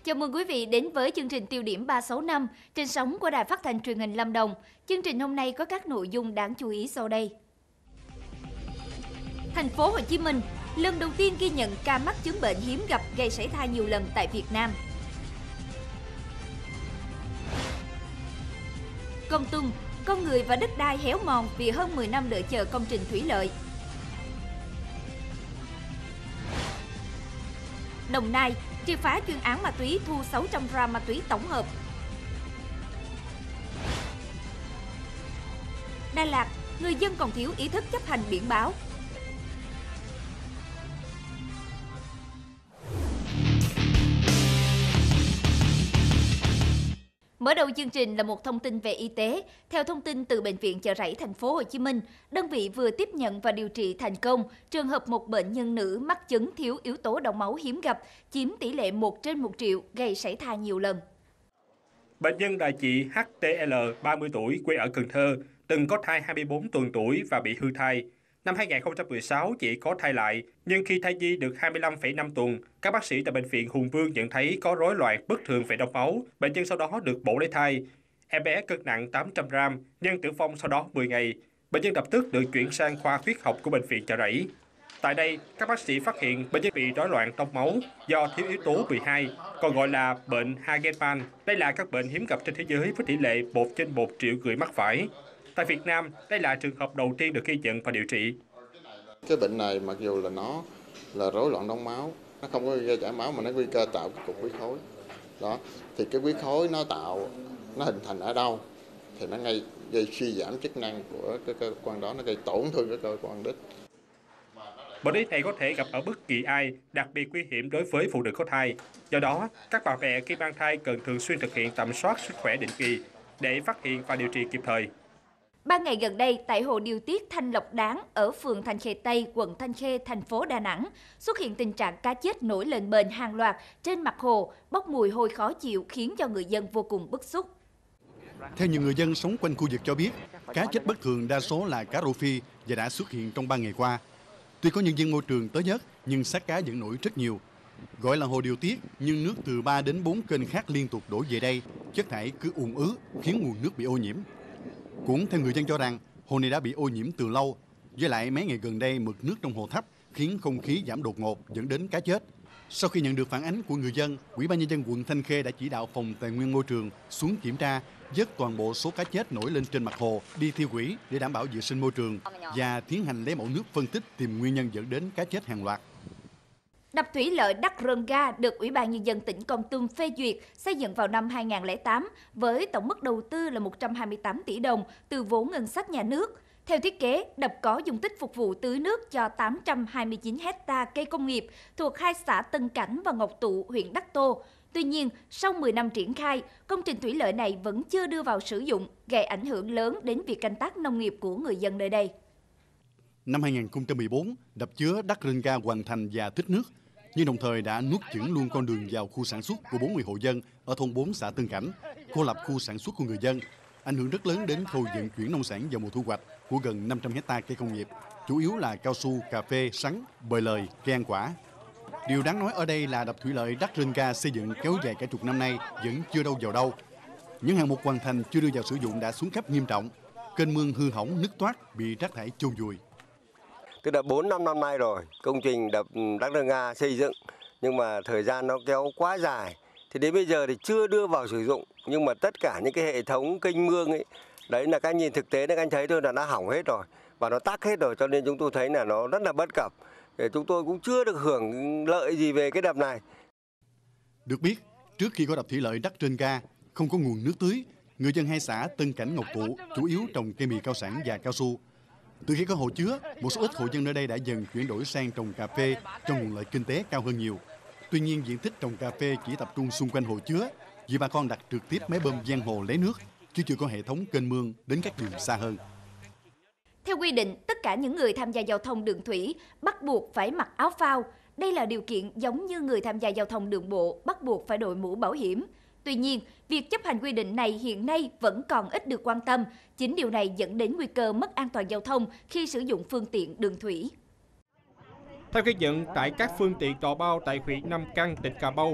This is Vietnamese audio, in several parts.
Chào mừng quý vị đến với chương trình Tiêu điểm 365 trên sóng của Đài Phát thanh Truyền hình Lâm Đồng. Chương trình hôm nay có các nội dung đáng chú ý sau đây. Thành phố Hồ Chí Minh lần đầu tiên ghi nhận ca mắc chứng bệnh hiếm gặp gây sảy thai nhiều lần tại Việt Nam. Kon Tum, con người và đất đai héo mòn vì hơn 10 năm đợi chờ công trình thủy lợi. Đồng Nai, triệt phá chuyên án ma túy thu 600 gram ma túy tổng hợp. Đà Lạt, người dân còn thiếu ý thức chấp hành biển báo. Mở đầu chương trình là một thông tin về y tế. Theo thông tin từ Bệnh viện Chợ Rẫy Thành phố Hồ Chí Minh, đơn vị vừa tiếp nhận và điều trị thành công trường hợp một bệnh nhân nữ mắc chứng thiếu yếu tố đông máu hiếm gặp, chiếm tỷ lệ 1 trên 1 triệu, gây sảy thai nhiều lần. Bệnh nhân là chị HTL, 30 tuổi, quê ở Cần Thơ, từng có thai 24 tuần tuổi và bị hư thai. Năm 2016, chị có thai lại, nhưng khi thai nhi được 25,5 tuần, các bác sĩ tại Bệnh viện Hùng Vương nhận thấy có rối loạn bất thường về đông máu. Bệnh nhân sau đó được mổ lấy thai. Em bé cân nặng 800 gram, nhưng tử vong sau đó 10 ngày. Bệnh nhân lập tức được chuyển sang khoa huyết học của Bệnh viện Chợ Rẫy. Tại đây, các bác sĩ phát hiện bệnh nhân bị rối loạn đông máu do thiếu yếu tố 12, còn gọi là bệnh Hagenman. Đây là các bệnh hiếm gặp trên thế giới với tỷ lệ 1 trên 1 triệu người mắc phải. Tại Việt Nam, đây là trường hợp đầu tiên được ghi nhận và điều trị. Cái bệnh này mặc dù là nó là rối loạn đông máu, nó không có gây chảy máu mà nó nguy cơ tạo cái cục huyết khối. Đó, thì cái huyết khối nó hình thành ở đâu thì nó gây suy giảm chức năng của cái cơ quan đó, nó gây tổn thương cái cơ quan đích. Bệnh lý này có thể gặp ở bất kỳ ai, đặc biệt nguy hiểm đối với phụ nữ có thai. Do đó, các bà mẹ khi mang thai cần thường xuyên thực hiện tầm soát sức khỏe định kỳ để phát hiện và điều trị kịp thời. 3 ngày gần đây, tại hồ điều tiết Thanh Lộc Đáng ở phường Thanh Khê Tây, quận Thanh Khê, thành phố Đà Nẵng, xuất hiện tình trạng cá chết nổi lên bền hàng loạt trên mặt hồ, bốc mùi hôi khó chịu khiến cho người dân vô cùng bức xúc. Theo nhiều người dân sống quanh khu vực cho biết, cá chết bất thường đa số là cá rô phi và đã xuất hiện trong 3 ngày qua. Tuy có nhân viên môi trường tới vớt, nhưng xác cá vẫn nổi rất nhiều. Gọi là hồ điều tiết, nhưng nước từ 3 đến 4 kênh khác liên tục đổ về đây, chất thải cứ ùn ứ, khiến nguồn nước bị ô nhiễm. Cũng theo người dân cho rằng, hồ này đã bị ô nhiễm từ lâu, với lại mấy ngày gần đây mực nước trong hồ thấp khiến không khí giảm đột ngột dẫn đến cá chết. Sau khi nhận được phản ánh của người dân, Ủy ban Nhân dân quận Thanh Khê đã chỉ đạo phòng tài nguyên môi trường xuống kiểm tra, vớt toàn bộ số cá chết nổi lên trên mặt hồ đi tiêu hủy để đảm bảo vệ sinh môi trường và tiến hành lấy mẫu nước phân tích tìm nguyên nhân dẫn đến cá chết hàng loạt. Đập thủy lợi Đắc Rơn Ga được Ủy ban Nhân dân tỉnh Kon Tum phê duyệt xây dựng vào năm 2008 với tổng mức đầu tư là 128 tỷ đồng từ vốn ngân sách nhà nước. Theo thiết kế, đập có dung tích phục vụ tưới nước cho 829 hecta cây công nghiệp thuộc hai xã Tân Cảnh và Ngọc Tụ, huyện Đắc Tô. Tuy nhiên, sau 10 năm triển khai, công trình thủy lợi này vẫn chưa đưa vào sử dụng, gây ảnh hưởng lớn đến việc canh tác nông nghiệp của người dân nơi đây. Năm 2014, đập chứa Đắc Rơn Ga hoàn thành và tích nước, nhưng đồng thời đã nuốt chửng luôn con đường vào khu sản xuất của 40 hộ dân ở thôn 4 xã Tân Cảnh, cô lập khu sản xuất của người dân, ảnh hưởng rất lớn đến khâu vận chuyển nông sản vào mùa thu hoạch của gần 500 hecta cây công nghiệp, chủ yếu là cao su, cà phê, sắn, bời lời, cây ăn quả. Điều đáng nói ở đây là đập thủy lợi Đắc Rơn Ga xây dựng kéo dài cả chục năm nay vẫn chưa đâu vào đâu. Những hạng mục hoàn thành chưa đưa vào sử dụng đã xuống cấp nghiêm trọng, kênh mương hư hỏng, nứt toát, bị rác thải chôn vùi. Tức là 4-5 năm nay rồi, công trình đập Đắc Rơn Ga xây dựng, nhưng mà thời gian nó kéo quá dài. Thì đến bây giờ thì chưa đưa vào sử dụng, nhưng mà tất cả những cái hệ thống kênh mương ấy, đấy là các anh nhìn thực tế các anh thấy thôi là nó hỏng hết rồi và nó tắc hết rồi, cho nên chúng tôi thấy là nó rất là bất cập. Để chúng tôi cũng chưa được hưởng lợi gì về cái đập này. Được biết, trước khi có đập thủy lợi Đắc Rơn Ga, không có nguồn nước tưới, người dân hai xã Tân Cảnh, Ngọc Tụ chủ yếu trồng cây mì cao sản và cao su. Từ khi có hồ chứa, một số ít hộ dân nơi đây đã dần chuyển đổi sang trồng cà phê cho nguồn lợi kinh tế cao hơn nhiều. Tuy nhiên, diện tích trồng cà phê chỉ tập trung xung quanh hồ chứa, vì bà con đặt trực tiếp máy bơm ven hồ lấy nước, chứ chưa có hệ thống kênh mương đến các vùng xa hơn. Theo quy định, tất cả những người tham gia giao thông đường thủy bắt buộc phải mặc áo phao. Đây là điều kiện giống như người tham gia giao thông đường bộ bắt buộc phải đội mũ bảo hiểm. Tuy nhiên, việc chấp hành quy định này hiện nay vẫn còn ít được quan tâm. Chính điều này dẫn đến nguy cơ mất an toàn giao thông khi sử dụng phương tiện đường thủy. Theo ghi nhận tại các phương tiện đò bao tại huyện Nam Căn, tỉnh Cà Mau,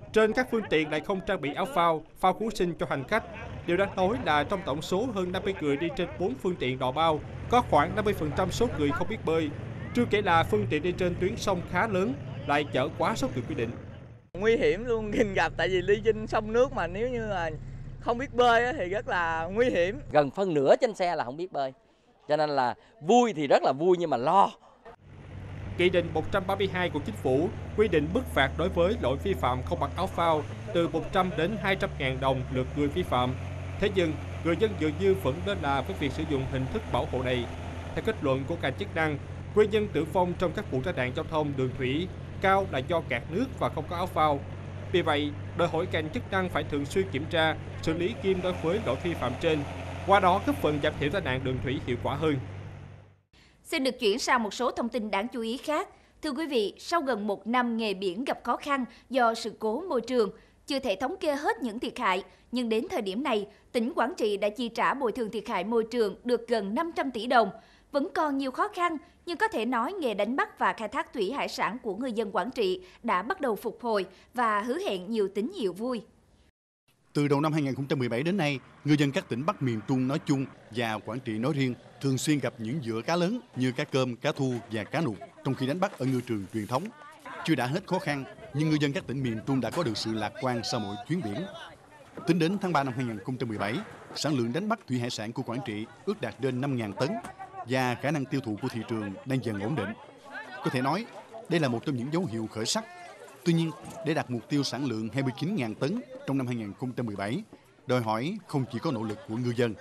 Trên các phương tiện lại không trang bị áo phao, phao cứu sinh cho hành khách. Điều đáng nói là trong tổng số hơn 50 người đi trên 4 phương tiện đò bao, có khoảng 50% số người không biết bơi. Chưa kể là phương tiện đi trên tuyến sông khá lớn, lại chở quá số người quy định. Nguy hiểm luôn, nghìn gặp, tại vì đi trên sông nước mà nếu như là không biết bơi thì rất là nguy hiểm. Gần phân nửa trên xe là không biết bơi, cho nên là vui thì rất là vui nhưng mà lo. Nghị định 132 của Chính phủ quy định mức phạt đối với lỗi vi phạm không mặc áo phao từ 100 đến 200.000 đồng lượt người vi phạm. Thế nhưng, người dân dường như vẫn lơ là với việc sử dụng hình thức bảo hộ này. Theo kết luận của ngành chức năng, nguyên nhân tử vong trong các vụ tai nạn giao thông đường thủy cao là do cạn nước và không có áo phao. Vì vậy, đòi hỏi ngành chức năng phải thường xuyên kiểm tra, xử lý nghiêm đối với lỗi vi phạm trên, qua đó góp phần giảm thiểu tai nạn đường thủy hiệu quả hơn. Xin được chuyển sang một số thông tin đáng chú ý khác. Thưa quý vị, sau gần 1 năm nghề biển gặp khó khăn do sự cố môi trường, chưa thể thống kê hết những thiệt hại, nhưng đến thời điểm này, tỉnh Quảng Trị đã chi trả bồi thường thiệt hại môi trường được gần 500 tỷ đồng. Vẫn còn nhiều khó khăn, nhưng có thể nói nghề đánh bắt và khai thác thủy hải sản của người dân Quảng Trị đã bắt đầu phục hồi và hứa hẹn nhiều tín hiệu vui. Từ đầu năm 2017 đến nay, ngư dân các tỉnh Bắc miền Trung nói chung và Quảng Trị nói riêng thường xuyên gặp những vựa cá lớn như cá cơm, cá thu và cá nục trong khi đánh bắt ở ngư trường truyền thống. Chưa đã hết khó khăn, nhưng ngư dân các tỉnh miền Trung đã có được sự lạc quan sau mỗi chuyến biển. Tính đến tháng 3 năm 2017, sản lượng đánh bắt thủy hải sản của Quảng Trị ước đạt trên 5.000 tấn và khả năng tiêu thụ của thị trường đang dần ổn định. Có thể nói, đây là một trong những dấu hiệu khởi sắc. Tuy nhiên, để đạt mục tiêu sản lượng 29.000 tấn trong năm 2017, đòi hỏi không chỉ có nỗ lực của ngư dân.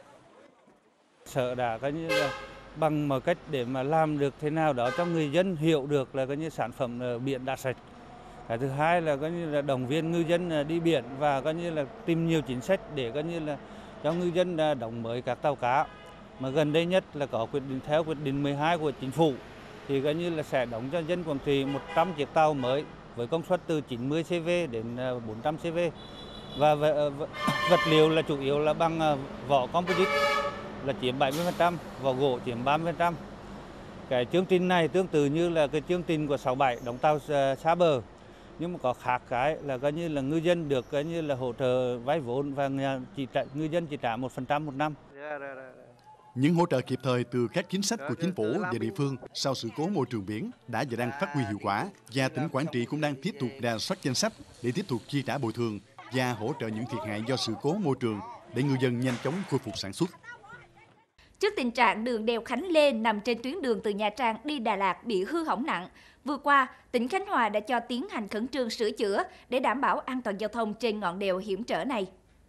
Sở đã coi như là bằng mọi cách để mà làm được thế nào đó cho người dân hiểu được là coi như sản phẩm biển đã sạch. Cái thứ hai là coi như là động viên ngư dân đi biển và coi như là tìm nhiều chính sách để coi như là cho ngư dân đóng mới các tàu cá. Mà gần đây nhất là có quyết định theo quyết định 12 của chính phủ thì coi như là sẽ đóng cho dân Quảng Trị 100 chiếc tàu mới với công suất từ 90 CV đến 400 CV. Và vật liệu là chủ yếu là bằng vỏ composite là chiếm 70%, vỏ gỗ chiếm 30%. Cái chương trình này tương tự như là cái chương trình của 67 đóng tàu xa bờ, nhưng mà có khác cái là coi như là ngư dân được coi như là hỗ trợ vay vốn và ngư dân chỉ trả 1% một năm. Những hỗ trợ kịp thời từ các chính sách của chính phủ và địa phương sau sự cố môi trường biển đã và đang phát huy hiệu quả, và tỉnh Quảng Trị cũng đang tiếp tục rà soát danh sách để tiếp tục chi trả bồi thường và hỗ trợ những thiệt hại do sự cố môi trường để ngư dân nhanh chóng khôi phục sản xuất. Trước tình trạng đường đèo Khánh Lê nằm trên tuyến đường từ Nha Trang đi Đà Lạt bị hư hỏng nặng, vừa qua, tỉnh Khánh Hòa đã cho tiến hành khẩn trương sửa chữa để đảm bảo an toàn giao thông trên ngọn đèo hiểm trở này.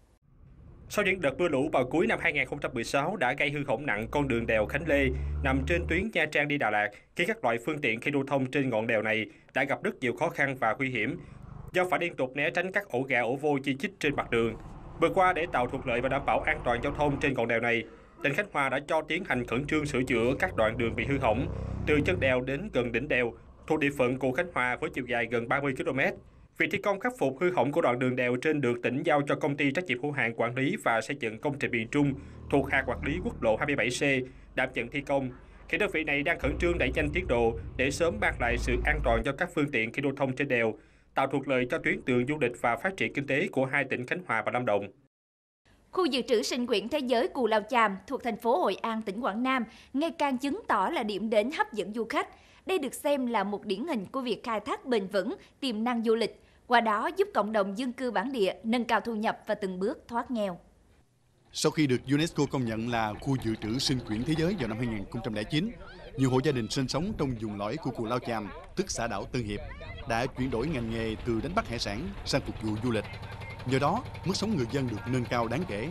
Sau những đợt mưa lũ vào cuối năm 2016 đã gây hư hỏng nặng con đường đèo Khánh Lê nằm trên tuyến Nha Trang đi Đà Lạt, khiến các loại phương tiện khi lưu thông trên ngọn đèo này đã gặp rất nhiều khó khăn và nguy hiểm do phải liên tục né tránh các ổ gà ổ voi chi chít trên mặt đường. Vừa qua, để tạo thuận lợi và đảm bảo an toàn giao thông trên ngọn đèo này, tỉnh Khánh Hòa đã cho tiến hành khẩn trương sửa chữa các đoạn đường bị hư hỏng từ chân đèo đến gần đỉnh đèo thuộc địa phận của Khánh Hòa với chiều dài gần 30 km. Việc thi công khắc phục hư hỏng của đoạn đường đèo trên được tỉnh giao cho công ty trách nhiệm hữu hạn quản lý và xây dựng công trình miền Trung thuộc hạt quản lý quốc lộ 27C đảm nhận thi công. Khi đơn vị này đang khẩn trương đẩy nhanh tiến độ để sớm mang lại sự an toàn cho các phương tiện khi lưu thông trên đèo, tạo thuận lợi cho tuyến đường du lịch và phát triển kinh tế của hai tỉnh Khánh Hòa và Lâm Đồng. Khu dự trữ sinh quyển thế giới Cù Lao Chàm thuộc thành phố Hội An, tỉnh Quảng Nam ngày càng chứng tỏ là điểm đến hấp dẫn du khách. Đây được xem là một điển hình của việc khai thác bền vững tiềm năng du lịch, qua đó giúp cộng đồng dân cư bản địa nâng cao thu nhập và từng bước thoát nghèo. Sau khi được UNESCO công nhận là khu dự trữ sinh quyển thế giới vào năm 2009, nhiều hộ gia đình sinh sống trong vùng lõi của Cù Lao Chàm, tức xã đảo Tân Hiệp, đã chuyển đổi ngành nghề từ đánh bắt hải sản sang phục vụ du lịch. Nhờ đó, mức sống người dân được nâng cao đáng kể.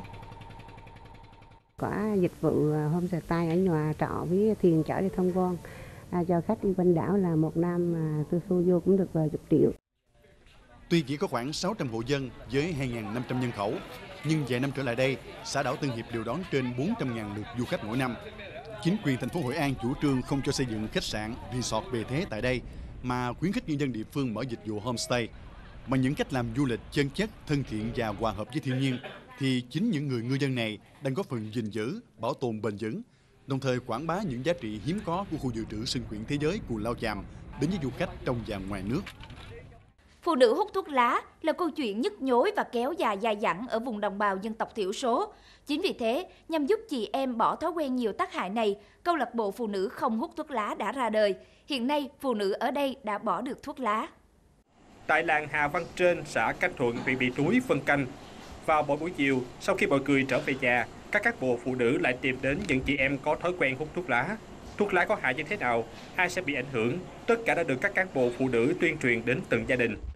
Có dịch vụ homestay ở nhà trọ với thuyền chở đi tham quan cho khách đi quanh đảo là một năm tôi thu vô cũng được vài chục triệu. Tuy chỉ có khoảng 600 hộ dân với 2.500 nhân khẩu, nhưng vài năm trở lại đây, xã đảo Tân Hiệp đều đón trên 400.000 lượt du khách mỗi năm. Chính quyền thành phố Hội An chủ trương không cho xây dựng khách sạn, resort bề thế tại đây, mà khuyến khích nhân dân địa phương mở dịch vụ homestay. Bằng những cách làm du lịch chân chất, thân thiện và hòa hợp với thiên nhiên, thì chính những người ngư dân này đang góp phần gìn giữ, bảo tồn bền vững, đồng thời quảng bá những giá trị hiếm có của khu dự trữ sinh quyển thế giới Cù Lao Chàm đến với du khách trong và ngoài nước. Phụ nữ hút thuốc lá là câu chuyện nhức nhối và kéo dài dai dẳng ở vùng đồng bào dân tộc thiểu số. Chính vì thế, nhằm giúp chị em bỏ thói quen nhiều tác hại này, câu lạc bộ phụ nữ không hút thuốc lá đã ra đời. Hiện nay, phụ nữ ở đây đã bỏ được thuốc lá. Tại làng Hà Văn Trên, xã Canh Thuận, huyện Bị Núi, Vân Canh, vào mỗi buổi chiều, sau khi mọi người trở về nhà, các cán bộ phụ nữ lại tìm đến những chị em có thói quen hút thuốc lá. Thuốc lá có hại như thế nào? Ai sẽ bị ảnh hưởng? Tất cả đã được các cán bộ phụ nữ tuyên truyền đến từng gia đình.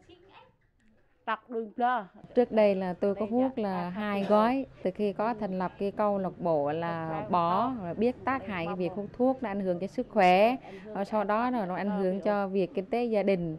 Trước đây là tôi có hút là 2 gói. Từ khi có thành lập cái câu lạc bộ là bỏ, biết tác hại cái việc hút thuốc, nó ảnh hưởng cho sức khỏe. Sau đó nó ảnh hưởng cho việc kinh tế gia đình.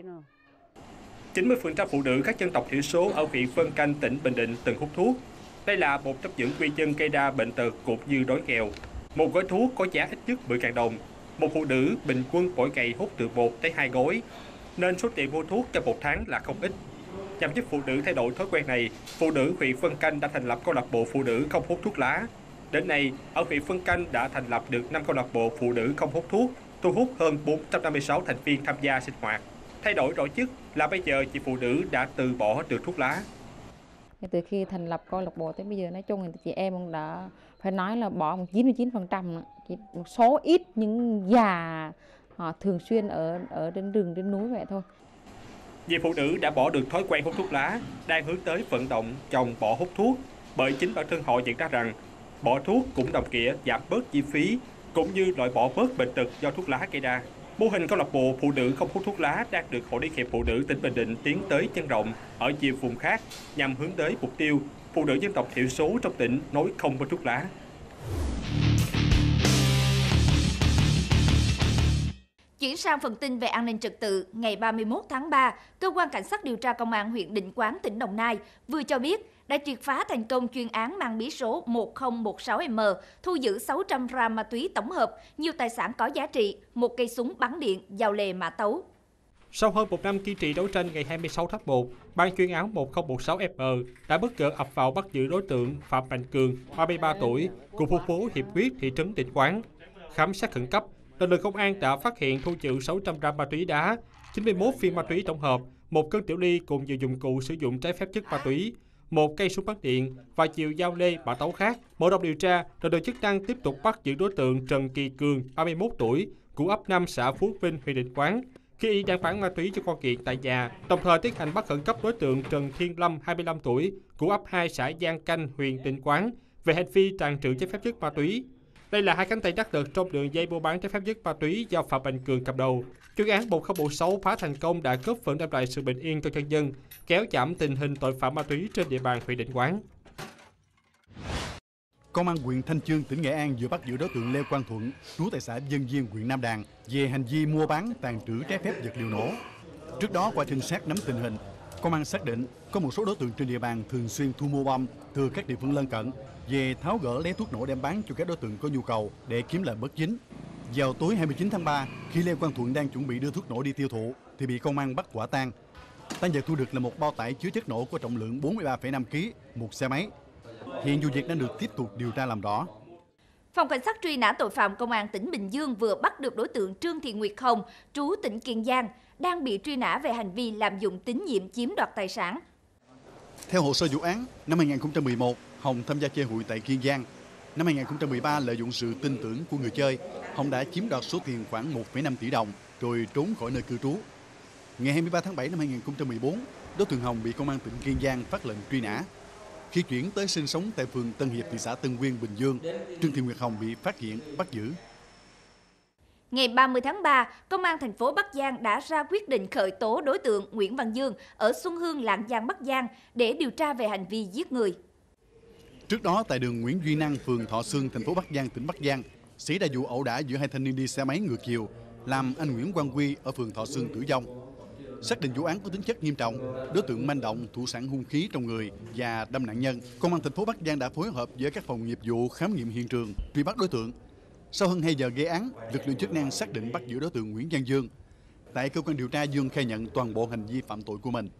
90% phụ nữ các dân tộc thiểu số ở huyện Vân Canh, tỉnh Bình Định từng hút thuốc. Đây là một trong những nguyên nhân gây ra bệnh tật cũng như đói nghèo. Một gói thuốc có giá ít nhất 10.000 đồng. Một phụ nữ bình quân mỗi ngày hút từ 1 tới 2 gói, nên số tiền mua thuốc trong một tháng là không ít. Nhằm giúp phụ nữ thay đổi thói quen này, phụ nữ huyện Vân Canh đã thành lập câu lạc bộ phụ nữ không hút thuốc lá. Đến nay, ở huyện Vân Canh đã thành lập được 5 câu lạc bộ phụ nữ không hút thuốc, thu hút hơn 456 thành viên tham gia sinh hoạt. Thay đổi rõ nhất là bây giờ chị phụ nữ đã từ bỏ được thuốc lá. Từ khi thành lập câu lạc bộ tới bây giờ, nói chung thì chị em cũng đã phải nói là bỏ 99%. Chỉ một số ít những già họ thường xuyên ở trên rừng trên núi vậy thôi. Nhiều phụ nữ đã bỏ được thói quen hút thuốc lá, đang hướng tới vận động chồng bỏ hút thuốc, bởi chính bản thân họ nhận ra rằng bỏ thuốc cũng đồng nghĩa giảm bớt chi phí, cũng như loại bỏ bớt bệnh tật do thuốc lá gây ra. Mô hình câu lạc bộ phụ nữ không hút thuốc lá đang được Hội Liên hiệp Phụ nữ tỉnh Bình Định tiến tới nhân rộng ở nhiều vùng khác nhằm hướng tới mục tiêu phụ nữ dân tộc thiểu số trong tỉnh nói không với thuốc lá. Chuyển sang phần tin về an ninh trật tự, ngày 31 tháng 3, Cơ quan Cảnh sát điều tra Công an huyện Định Quán, tỉnh Đồng Nai vừa cho biết đã triệt phá thành công chuyên án mang bí số 1016M, thu giữ 600 gram ma túy tổng hợp, nhiều tài sản có giá trị, một cây súng bắn điện, dao lề mã tấu. Sau hơn một năm kiên trì đấu tranh, ngày 26 tháng 1, ban chuyên án 1016M đã bất ngờ ập vào bắt giữ đối tượng Phạm Mạnh Cường, 33 tuổi, của khu phố Hiệp Quyết, thị trấn Định Quán. Khám xét khẩn cấp, lực lượng công an đã phát hiện thu giữ 600 gram ma túy đá, 91 viên ma túy tổng hợp, một cân tiểu ly cùng nhiều dụng cụ sử dụng trái phép chất ma túy, một cây súng bắn điện và nhiều dao lê, mã tấu khác. Mở rộng điều tra, lực lượng chức năng tiếp tục bắt giữ đối tượng Trần Kỳ Cường, 31 tuổi, của ấp 5 xã Phú Vinh, huyện Định Quán, khi y đang bán ma túy cho con nghiện tại nhà. Đồng thời tiến hành bắt khẩn cấp đối tượng Trần Thiên Lâm, 25 tuổi, của ấp 2 xã Giang Canh, huyện Định Quán, về hành vi tàng trữ trái phép chất ma túy. Đây là hai cánh tay đắc lực trong đường dây mua bán trái phép chất ma túy do Phạm Mạnh Cường cầm đầu. Chuyên án 1016 phá thành công đã góp phần đem lại sự bình yên cho nhân dân, kéo giảm tình hình tội phạm ma túy trên địa bàn huyện Định Quán. Công an huyện Thanh Chương, tỉnh Nghệ An vừa bắt giữ đối tượng Lê Quang Thuận, trú tại xã Dân Viên, huyện Nam Đàn, về hành vi mua bán, tàng trữ trái phép vật liệu nổ. Trước đó, qua trinh sát nắm tình hình, công an xác định có một số đối tượng trên địa bàn thường xuyên thu mua bom từ các địa phương lân cận về tháo gỡ lấy thuốc nổ đem bán cho các đối tượng có nhu cầu để kiếm lời bất chính. Vào tối 29 tháng 3, khi Lê Quang Thuận đang chuẩn bị đưa thuốc nổ đi tiêu thụ thì bị công an bắt quả tang. Tang vật thu được là một bao tải chứa chất nổ có trọng lượng 43,5 kg, một xe máy. Hiện vụ việc đang được tiếp tục điều tra làm rõ. Phòng Cảnh sát truy nã tội phạm Công an tỉnh Bình Dương vừa bắt được đối tượng Trương Thị Nguyệt Hồng, trú tỉnh Kiên Giang, đang bị truy nã về hành vi lạm dụng tín nhiệm chiếm đoạt tài sản. Theo hồ sơ vụ án, năm 2011, Hồng tham gia chơi hụi tại Kiên Giang. Năm 2013, lợi dụng sự tin tưởng của người chơi, Hồng đã chiếm đoạt số tiền khoảng 1,5 tỷ đồng rồi trốn khỏi nơi cư trú. Ngày 23 tháng 7 năm 2014, đối tượng Hồng bị Công an tỉnh Kiên Giang phát lệnh truy nã. Khi chuyển tới sinh sống tại phường Tân Hiệp, thị xã Tân Uyên, Bình Dương, Trương Thị Nguyệt Hồng bị phát hiện, bắt giữ. Ngày 30 tháng 3, Công an thành phố Bắc Giang đã ra quyết định khởi tố đối tượng Nguyễn Văn Dương ở Xuân Hương, Lạng Giang, Bắc Giang để điều tra về hành vi giết người. Trước đó, tại đường Nguyễn Duy Năng, phường Thọ Xuân, thành phố Bắc Giang, tỉnh Bắc Giang, xảy ra vụ ẩu đả giữa hai thanh niên đi xe máy ngược chiều, làm anh Nguyễn Quang Quy ở phường Thọ Xuân tử vong. Xác định vụ án có tính chất nghiêm trọng, đối tượng manh động, thủ sẵn hung khí trong người và đâm nạn nhân. Công an thành phố Bắc Giang đã phối hợp với các phòng nghiệp vụ khám nghiệm hiện trường, truy bắt đối tượng. Sau hơn 2 giờ gây án, lực lượng chức năng xác định bắt giữ đối tượng Nguyễn Văn Dương. Tại cơ quan điều tra, Dương khai nhận toàn bộ hành vi phạm tội của mình.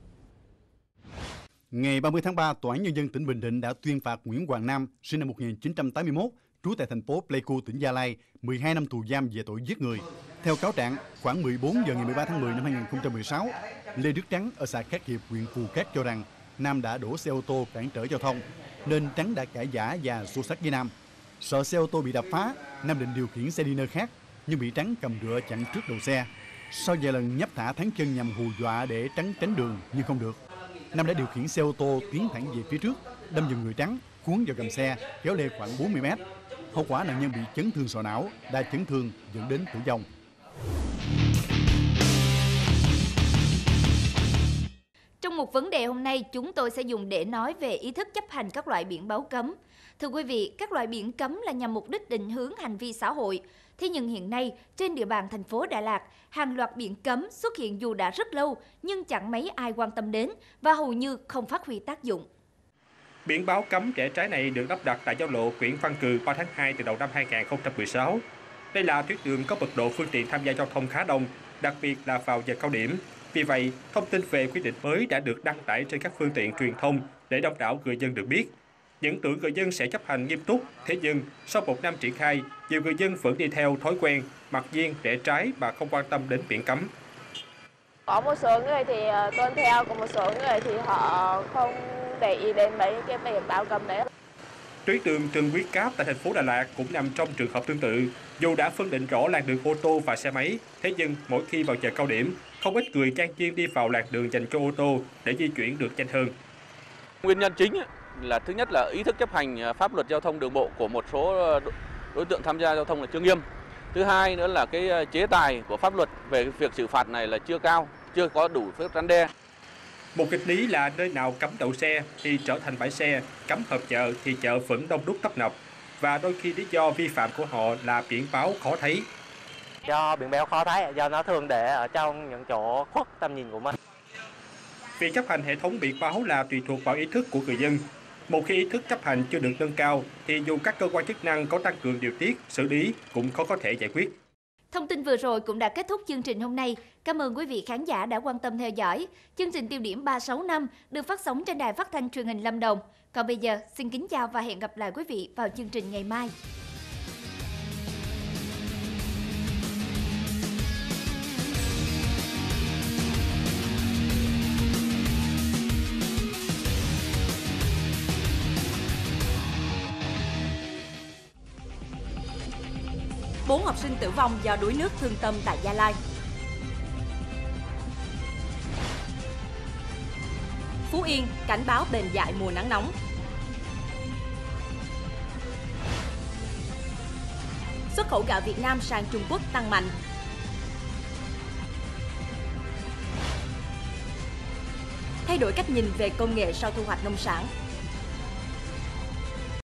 Ngày 30 tháng 3, Tòa án Nhân dân tỉnh Bình Định đã tuyên phạt Nguyễn Hoàng Nam, sinh năm 1981, trú tại thành phố Pleiku, tỉnh Gia Lai, 12 năm tù giam về tội giết người. Theo cáo trạng, khoảng 14 giờ ngày 13 tháng 10 năm 2016, Lê Đức Trắng ở xã Cát Hiệp, huyện Phù Cát cho rằng Nam đã đổ xe ô tô cản trở giao thông, nên Trắng đã cãi vã và xô xát với Nam. Sợ xe ô tô bị đập phá, Nam định điều khiển xe đi nơi khác, nhưng bị Trắng cầm rựa chặn trước đầu xe. Sau vài lần nhấp thả thắng chân nhằm hù dọa để Trắng tránh đường nhưng không được, Nam đã điều khiển xe ô tô tiến thẳng về phía trước, đâm vào người Trắng, cuốn vào gầm xe, kéo lê khoảng 40 mét. Hậu quả nạn nhân bị chấn thương sọ não, đa chấn thương dẫn đến tử vong. Trong một vấn đề hôm nay, chúng tôi sẽ dùng để nói về ý thức chấp hành các loại biển báo cấm. Thưa quý vị, các loại biển cấm là nhằm mục đích định hướng hành vi xã hội. Thế nhưng hiện nay, trên địa bàn thành phố Đà Lạt, hàng loạt biển cấm xuất hiện dù đã rất lâu, nhưng chẳng mấy ai quan tâm đến và hầu như không phát huy tác dụng. Biển báo cấm rẽ trái này được lắp đặt tại giao lộ Nguyễn Văn Cừ 3 tháng 2 từ đầu năm 2016. Đây là tuyến đường có mật độ phương tiện tham gia giao thông khá đông, đặc biệt là vào giờ cao điểm. Vì vậy, thông tin về quy định mới đã được đăng tải trên các phương tiện truyền thông để đông đảo người dân được biết. Những tưởng người dân sẽ chấp hành nghiêm túc, thế nhưng sau một năm triển khai, nhiều người dân vẫn đi theo thói quen, mặc nhiên rẽ trái mà không quan tâm đến biển cấm. Có một số người thì tuân theo, còn một số người thì họ không để ý đến mấy cái biển báo cấm đấy. Tuyến đường Trần Quý Cáp tại thành phố Đà Lạt cũng nằm trong trường hợp tương tự. Dù đã phân định rõ làn đường ô tô và xe máy, thế nhưng mỗi khi vào giờ cao điểm, không ít người ngang nhiên đi vào làn đường dành cho ô tô để di chuyển được nhanh hơn. Nguyên nhân chính là thứ nhất là ý thức chấp hành pháp luật giao thông đường bộ của một số đối tượng tham gia giao thông là chưa nghiêm. Thứ hai nữa là cái chế tài của pháp luật về việc xử phạt này là chưa cao, chưa có đủ sức răn đe. Một nghịch lý là nơi nào cấm đậu xe thì trở thành bãi xe, cấm họp chợ thì chợ vẫn đông đúc tấp nập. Và đôi khi lý do vi phạm của họ là biển báo khó thấy. Do biển báo khó thấy, do nó thường để ở trong những chỗ khuất tầm nhìn của mình. Việc chấp hành hệ thống biển báo là tùy thuộc vào ý thức của người dân. Một khi ý thức chấp hành chưa được nâng cao thì dù các cơ quan chức năng có tăng cường điều tiết, xử lý cũng khó có thể giải quyết. Thông tin vừa rồi cũng đã kết thúc chương trình hôm nay. Cảm ơn quý vị khán giả đã quan tâm theo dõi. Chương trình Tiêu điểm 365 được phát sóng trên đài phát thanh truyền hình Lâm Đồng. Còn bây giờ, xin kính chào và hẹn gặp lại quý vị vào chương trình ngày mai. Bốn học sinh tử vong do đuối nước thương tâm tại Gia Lai. Phú Yên cảnh báo bền dại mùa nắng nóng. Xuất khẩu gạo Việt Nam sang Trung Quốc tăng mạnh. Thay đổi cách nhìn về công nghệ sau thu hoạch nông sản.